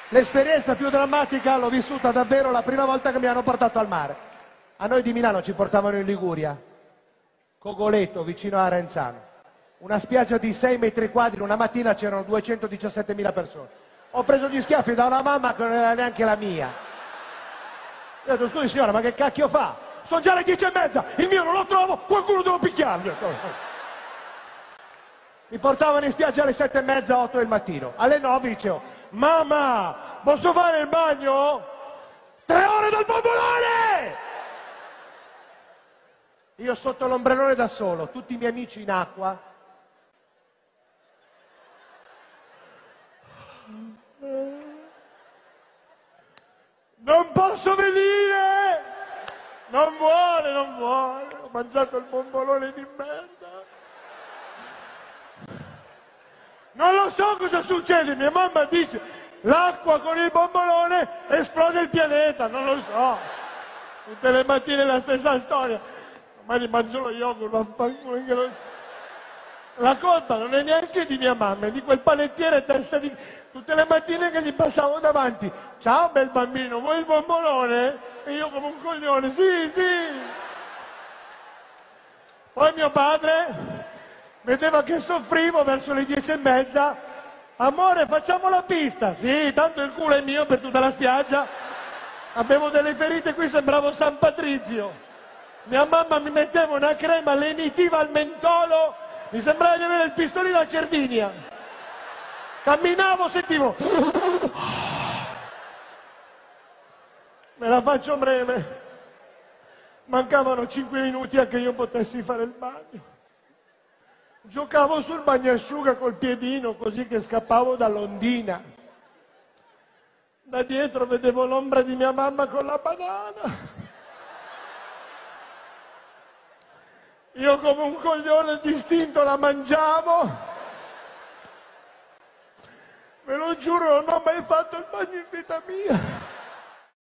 L'esperienza più drammatica l'ho vissuta davvero la prima volta che mi hanno portato al mare. A noi di Milano ci portavano in Liguria, Cogoleto, vicino a Arenzano. Una spiaggia di 6 metri quadri, una mattina c'erano 217.000 persone. Ho preso gli schiaffi da una mamma che non era neanche la mia. Io ho detto, scusi signora, ma che cacchio fa? Sono già le 10:30, il mio non lo trovo, qualcuno devo picchiarlo. Mi portavano in spiaggia alle 7:30, 8 del mattino. Alle 9 dicevo, mamma, posso fare il bagno? 3 ore dal bombolone! Io sotto l'ombrellone da solo, tutti i miei amici in acqua. Non posso venire! Non vuole, ho mangiato il bombolone di merda. Non lo so cosa succede, mia mamma dice, l'acqua con il bombolone esplode il pianeta, non lo so. Tutte le mattine la stessa storia. Domani mangio lo yogurt, vaffanculo che lo... La colpa non è neanche di mia mamma, è di quel panettiere testa di... Tutte le mattine che gli passavo davanti, ciao bel bambino, vuoi il bombolone? E io come un coglione, sì, sì. Poi mio padre vedeva che soffrivo verso le 10:30, amore facciamo la pista, sì, tanto il culo è mio per tutta la spiaggia, avevo delle ferite qui, sembravo San Patrizio, mia mamma mi metteva una crema lenitiva al mentolo, mi sembrava di avere il pistolino a Cervinia, camminavo, sentivo, me la faccio breve, mancavano 5 minuti a che io potessi fare il bagno. Giocavo sul bagnasciuga col piedino così che scappavo dall'ondina. Da dietro vedevo l'ombra di mia mamma con la banana. Io come un coglione distinto la mangiavo. Ve lo giuro, non ho mai fatto il bagno in vita mia.